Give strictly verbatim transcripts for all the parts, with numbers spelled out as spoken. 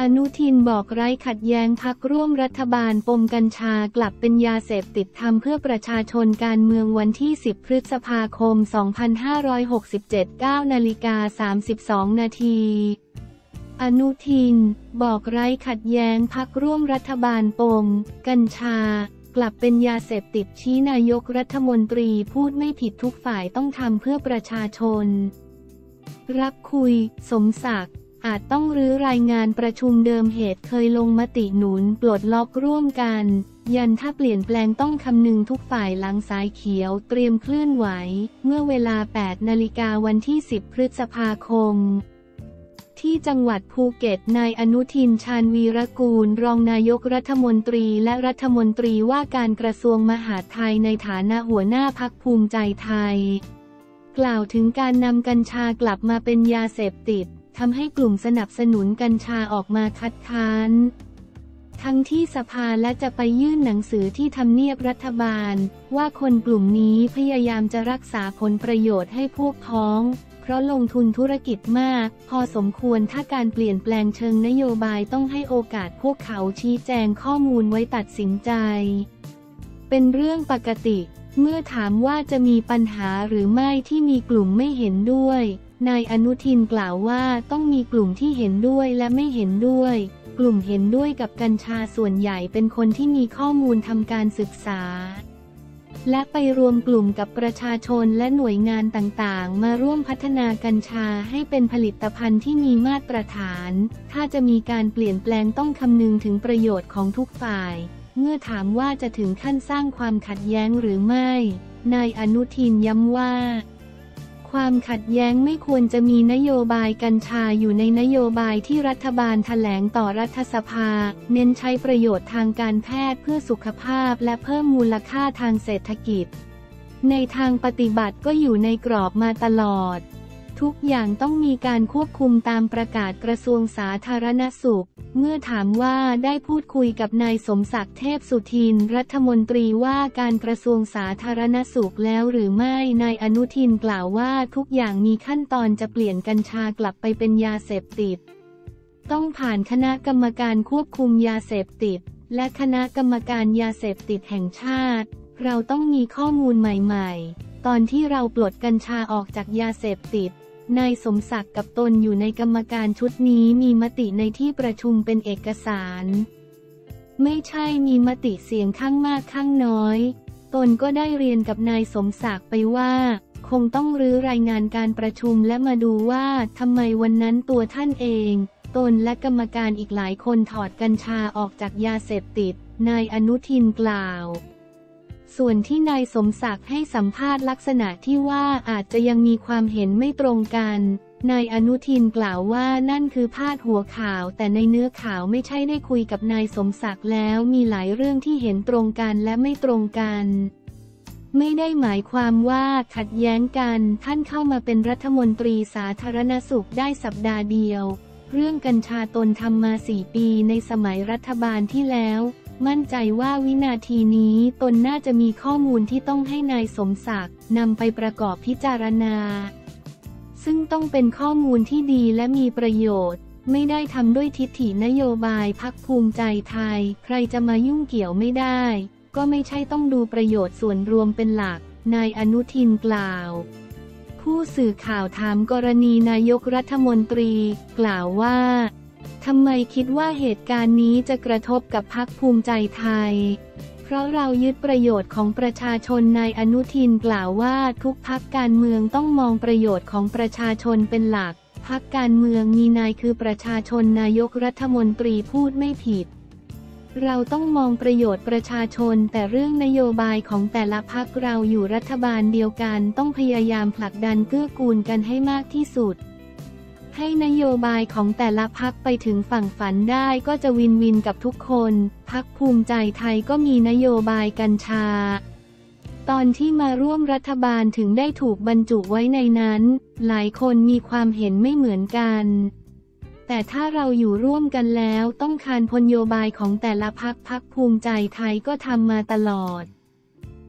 อนุทินบอกไร้ขัดแย้งพรรคร่วมรัฐบาลปมกัญชากลับเป็นยาเสพติดทำเพื่อประชาชนการเมืองวันที่สิบพฤษภาคมสองพันห้าร้อยหกสิบเจ็ด เก้านาฬิกาสามสิบสองนาทีอนุทินบอกไร้ขัดแย้งพรรคร่วมรัฐบาลปมกัญชากลับเป็นยาเสพติดชี้นายกรัฐมนตรีพูดไม่ผิดทุกฝ่ายต้องทำเพื่อประชาชนรับคุยสมศักดิ์อาจต้องรื้อรายงานประชุมเดิมเหตุเคยลงมติหนุนปลดล็อกร่วมกันยันถ้าเปลี่ยนแปลงต้องคำนึงทุกฝ่ายหลังสายเขียวเตรียมเคลื่อนไหวเมื่อเวลา แปดนาฬิกาวันที่สิบพฤษภาคมที่จังหวัดภูเก็ตนายอนุทินชาญวีรกูลรองนายกรัฐมนตรีและรัฐมนตรีว่าการกระทรวงมหาดไทยในฐานะหัวหน้าพรรคภูมิใจไทยกล่าวถึงการนำกัญชากลับมาเป็นยาเสพติดทำให้กลุ่มสนับสนุนกัญชาออกมาคัดค้านทั้งที่สภาและจะไปยื่นหนังสือที่ทำเนียบรัฐบาลว่าคนกลุ่มนี้พยายามจะรักษาผลประโยชน์ให้พวกพ้องเพราะลงทุนธุรกิจมากพอสมควรถ้าการเปลี่ยนแปลงเชิงนโยบายต้องให้โอกาสพวกเขาชี้แจงข้อมูลไว้ตัดสินใจเป็นเรื่องปกติเมื่อถามว่าจะมีปัญหาหรือไม่ที่มีกลุ่มไม่เห็นด้วยนายอนุทินกล่าวว่าต้องมีกลุ่มที่เห็นด้วยและไม่เห็นด้วยกลุ่มเห็นด้วยกับกัญชาส่วนใหญ่เป็นคนที่มีข้อมูลทำการศึกษาและไปรวมกลุ่มกับประชาชนและหน่วยงานต่างๆมาร่วมพัฒนากัญชาให้เป็นผลิตภัณฑ์ที่มีมาตรฐานถ้าจะมีการเปลี่ยนแปลงต้องคำนึงถึงประโยชน์ของทุกฝ่ายเมื่อถามว่าจะถึงขั้นสร้างความขัดแย้งหรือไม่นายอนุทินย้ำว่าความขัดแย้งไม่ควรจะมีนโยบายกัญชาอยู่ในนโยบายที่รัฐบาลแถลงต่อรัฐสภาเน้นใช้ประโยชน์ทางการแพทย์เพื่อสุขภาพและเพิ่มมูลค่าทางเศรษฐกิจในทางปฏิบัติก็อยู่ในกรอบมาตลอดทุกอย่างต้องมีการควบคุมตามประกาศกระทรวงสาธารณสุขเมื่อถามว่าได้พูดคุยกับนายสมศักดิ์เทพสุทินรัฐมนตรีว่าการกระทรวงสาธารณสุขแล้วหรือไม่นายอนุทินกล่าวว่าทุกอย่างมีขั้นตอนจะเปลี่ยนกัญชากลับไปเป็นยาเสพติดต้องผ่านคณะกรรมการควบคุมยาเสพติดและคณะกรรมการยาเสพติดแห่งชาติเราต้องมีข้อมูลใหม่ๆตอนที่เราปลดกัญชาออกจากยาเสพติดนายสมศักดิ์กับตนอยู่ในกรรมการชุดนี้มีมติในที่ประชุมเป็นเอกสารไม่ใช่มีมติเสียงข้างมากข้างน้อยตนก็ได้เรียนกับนายสมศักดิ์ไปว่าคงต้องรื้อรายงานการประชุมและมาดูว่าทำไมวันนั้นตัวท่านเองตนและกรรมการอีกหลายคนถอดกัญชาออกจากยาเสพติดนายอนุทินกล่าวส่วนที่นายสมศักดิ์ให้สัมภาษณ์ลักษณะที่ว่าอาจจะยังมีความเห็นไม่ตรงกันนายอนุทินกล่าวว่านั่นคือพาดหัวข่าวแต่ในเนื้อข่าวไม่ใช่ได้คุยกับนายสมศักดิ์แล้วมีหลายเรื่องที่เห็นตรงกันและไม่ตรงกันไม่ได้หมายความว่าขัดแย้งกันท่านเข้ามาเป็นรัฐมนตรีสาธารณสุขได้สัปดาห์เดียวเรื่องกัญชาตนทำมาสี่ปีในสมัยรัฐบาลที่แล้วมั่นใจว่าวินาทีนี้ตนน่าจะมีข้อมูลที่ต้องให้นายสมศักดิ์นำไปประกอบพิจารณาซึ่งต้องเป็นข้อมูลที่ดีและมีประโยชน์ไม่ได้ทำด้วยทิฐินโยบายพรรคภูมิใจไทยใครจะมายุ่งเกี่ยวไม่ได้ก็ไม่ใช่ต้องดูประโยชน์ส่วนรวมเป็นหลักนายอนุทินกล่าวผู้สื่อข่าวถามกรณีนายกรัฐมนตรีกล่าวว่าทำไมคิดว่าเหตุการณ์นี้จะกระทบกับพรรคภูมิใจไทยเพราะเรายึดประโยชน์ของประชาชนนายอนุทินกล่าวว่าทุกพรรคการเมืองต้องมองประโยชน์ของประชาชนเป็นหลักพรรคการเมืองมีนายคือประชาชนนายกรัฐมนตรีพูดไม่ผิดเราต้องมองประโยชน์ประชาชนแต่เรื่องนโยบายของแต่ละพรรคเราอยู่รัฐบาลเดียวกันต้องพยายามผลักดันเกื้อกูลกันให้มากที่สุดให้นโยบายของแต่ละพรรคไปถึงฝั่งฝันได้ก็จะวินวินกับทุกคนพรรคภูมิใจไทยก็มีนโยบายกัญชาตอนที่มาร่วมรัฐบาลถึงได้ถูกบรรจุไว้ในนั้นหลายคนมีความเห็นไม่เหมือนกันแต่ถ้าเราอยู่ร่วมกันแล้วต้องคานนโยบายของแต่ละพรรคพรรคภูมิใจไทยก็ทำมาตลอด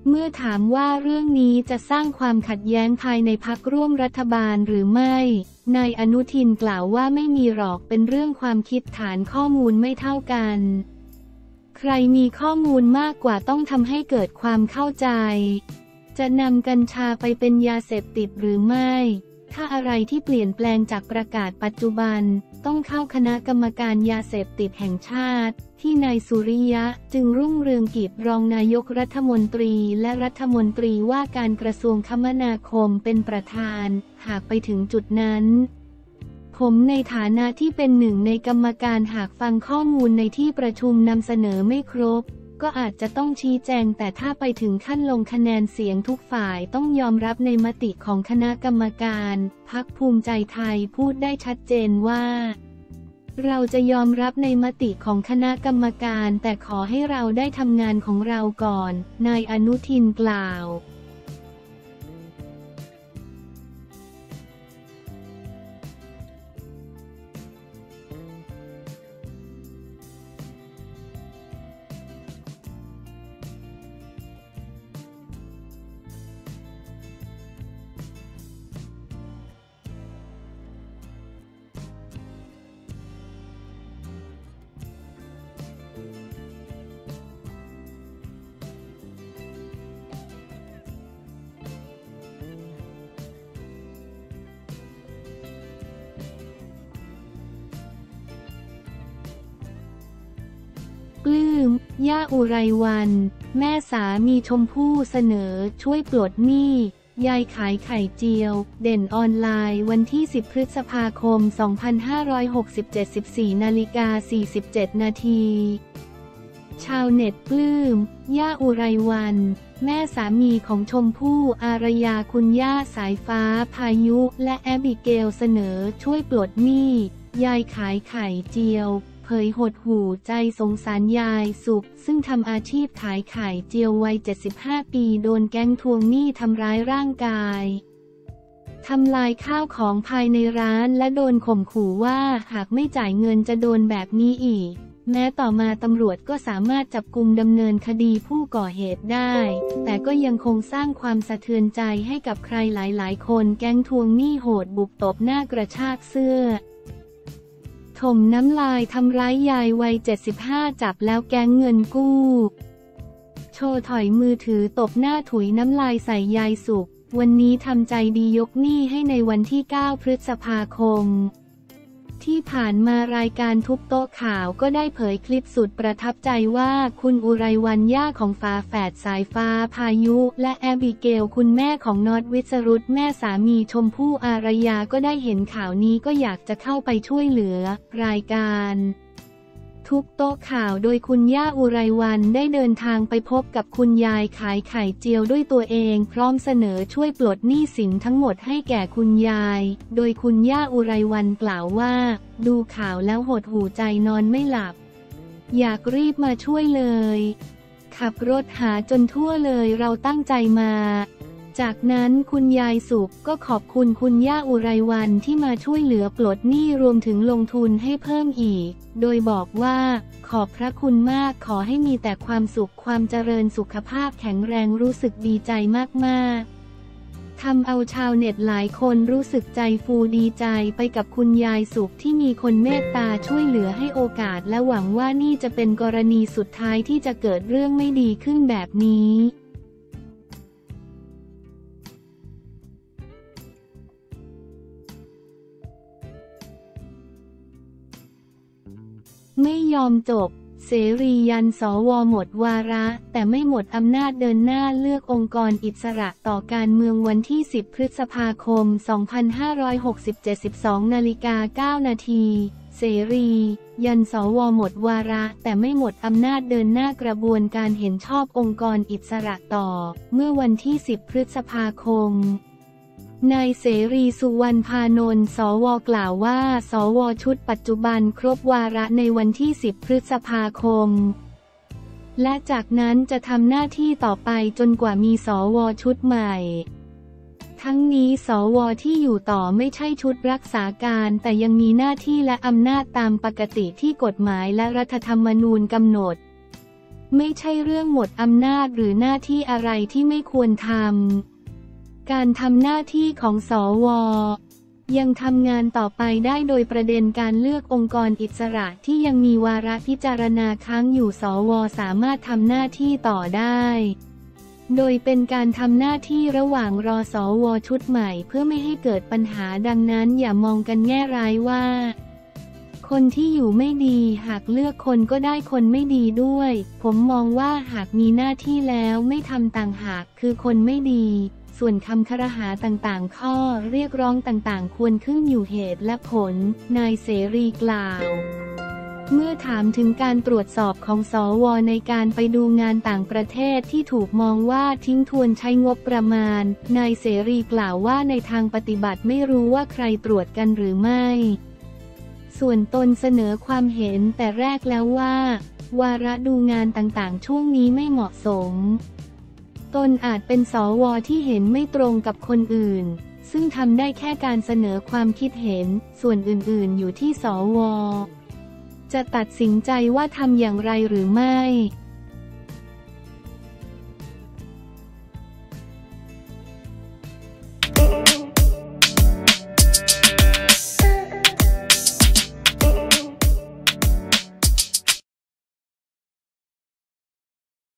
เมื่อถามว่าเรื่องนี้จะสร้างความขัดแย้งภายในพรรคร่วมรัฐบาลหรือไม่นายอนุทินกล่าวว่าไม่มีหรอกเป็นเรื่องความคิดฐานข้อมูลไม่เท่ากันใครมีข้อมูลมากกว่าต้องทำให้เกิดความเข้าใจจะนำกัญชาไปเป็นยาเสพติดหรือไม่ถ้าอะไรที่เปลี่ยนแปลงจากประกาศปัจจุบันต้องเข้าคณะกรรมการยาเสพติดแห่งชาติที่นายสุริยะจึงรุ่งเรืองกิจรองนายกรัฐมนตรีและรัฐมนตรีว่าการกระทรวงคมนาคมเป็นประธานหากไปถึงจุดนั้นผมในฐานะที่เป็นหนึ่งในกรรมการหากฟังข้อมูลในที่ประชุมนำเสนอไม่ครบก็อาจจะต้องชี้แจงแต่ถ้าไปถึงขั้นลงคะแนนเสียงทุกฝ่ายต้องยอมรับในมติของคณะกรรมการพรรคภูมิใจไทยพูดได้ชัดเจนว่าเราจะยอมรับในมติของคณะกรรมการแต่ขอให้เราได้ทำงานของเราก่อนนายอนุทินกล่าวปลื้มย่าอุไรวรรณแม่สามีชมพู่เสนอช่วยปลดหนี้ยายขายไข่เจียวเด่นออนไลน์วันที่สิบพฤษภาคมสองพันห้าร้อยหกสิบเจ็ด สิบสี่นาฬิกาสี่สิบเจ็ดนาทีชาวเน็ตปลื้มย่าอุไรวรรณแม่สามีของชมพู่อารยาคุณย่าสายฟ้าพายุและแอบิเกลเสนอช่วยปลดหนี้ยายขายไข่เจียวเผยหดหู่ใจสงสารยายสุขซึ่งทำอาชีพขายไข่เจียววัยเจ็ดสิบห้าปีโดนแก๊งทวงหนี้ทำร้ายร่างกายทำลายข้าวของภายในร้านและโดนข่มขู่ว่าหากไม่จ่ายเงินจะโดนแบบนี้อีกแม้ต่อมาตำรวจก็สามารถจับกุมดำเนินคดีผู้ก่อเหตุได้แต่ก็ยังคงสร้างความสะเทือนใจให้กับใครหลายๆคนแก๊งทวงหนี้โหดบุกตบหน้ากระชากเสื้อถมน้ำลายทำร้ายยายวัยเจ็ดสิบห้าจับแล้วแก๊งเงินกู้โชว์ถอยมือถือตบหน้าถุยน้ำลายใส่ยายสุขวันนี้ทำใจดียกหนี้ให้ในวันที่เก้าพฤษภาคมที่ผ่านมารายการทุบโต๊ะข่าวก็ได้เผยคลิปสุดประทับใจว่าคุณอุไรวรรณย่าของฝาแฝดสายฟ้าพายุและแอบิเกลคุณแม่ของน็อตวิสรุตแม่สามีชมพู่อารยาก็ได้เห็นข่าวนี้ก็อยากจะเข้าไปช่วยเหลือรายการทุบโต๊ะข่าวโดยคุณย่าอุไรวรรณได้เดินทางไปพบกับคุณยายขายไข่เจียวด้วยตัวเองพร้อมเสนอช่วยปลดหนี้สินทั้งหมดให้แก่คุณยายโดยคุณย่าอุไรวรรณกล่าวว่าดูข่าวแล้วหดหู่ใจนอนไม่หลับอยากรีบมาช่วยเลยขับรถหาจนทั่วเลยเราตั้งใจมาจากนั้นคุณยายสุขก็ขอบคุณคุณย่าอุไรวรรณที่มาช่วยเหลือปลดหนี้รวมถึงลงทุนให้เพิ่มอีกโดยบอกว่าขอบพระคุณมากขอให้มีแต่ความสุขความเจริญสุขภาพแข็งแรงรู้สึกดีใจมากๆทำเอาชาวเน็ตหลายคนรู้สึกใจฟูดีใจไปกับคุณยายสุขที่มีคนเมตตาช่วยเหลือให้โอกาสและหวังว่านี่จะเป็นกรณีสุดท้ายที่จะเกิดเรื่องไม่ดีขึ้นแบบนี้ไม่ยอมจบเสรียันสวหมดวาระแต่ไม่หมดอำนาจเดินหน้าเลือกองค์กรอิสระต่อการเมืองวันที่สิบพฤษภาคมสองพันห้าร้อยหกสิบเจ็ด สิบสองนาฬิกาเก้านาทีเสรียันสวหมดวาระแต่ไม่หมดอำนาจเดินหน้ากระบวนการเห็นชอบองค์กรอิสระต่อเมื่อวันที่สิบพฤษภาคมนายเสรีสุวรรณพานนท์สวกล่าวว่าสวชุดปัจจุบันครบวาระในวันที่สิบพฤษภาคมและจากนั้นจะทำหน้าที่ต่อไปจนกว่ามีสวชุดใหม่ทั้งนี้สวที่อยู่ต่อไม่ใช่ชุดรักษาการแต่ยังมีหน้าที่และอำนาจตามปกติที่กฎหมายและรัฐธรรมนูญกำหนดไม่ใช่เรื่องหมดอำนาจหรือหน้าที่อะไรที่ไม่ควรทำการทำหน้าที่ของสว.ยังทำงานต่อไปได้โดยประเด็นการเลือกองค์กรอิสระที่ยังมีวาระพิจารณาค้างอยู่สว.สามารถทำหน้าที่ต่อได้โดยเป็นการทำหน้าที่ระหว่างรอสว.ชุดใหม่เพื่อไม่ให้เกิดปัญหาดังนั้นอย่ามองกันแง่ร้ายว่าคนที่อยู่ไม่ดีหากเลือกคนก็ได้คนไม่ดีด้วยผมมองว่าหากมีหน้าที่แล้วไม่ทำต่างหากคือคนไม่ดีส่วนคำครหาต่างๆข้อเรียกร้องต่างๆควรขึ้นอยู่เหตุและผลนายเสรีกล่าวเมื่อถามถึงการตรวจสอบของสว.ในการไปดูงานต่างประเทศที่ถูกมองว่าทิ้งทวนใช้งบประมาณนายเสรีกล่าวว่าในทางปฏิบัติไม่รู้ว่าใครตรวจกันหรือไม่ส่วนตนเสนอความเห็นแต่แรกแล้วว่าวาระดูงานต่างๆช่วงนี้ไม่เหมาะสมตนอาจเป็นสว.ที่เห็นไม่ตรงกับคนอื่นซึ่งทำได้แค่การเสนอความคิดเห็นส่วนอื่นๆอยู่ที่สว.จะตัดสินใจว่าทำอย่างไรหรือไม่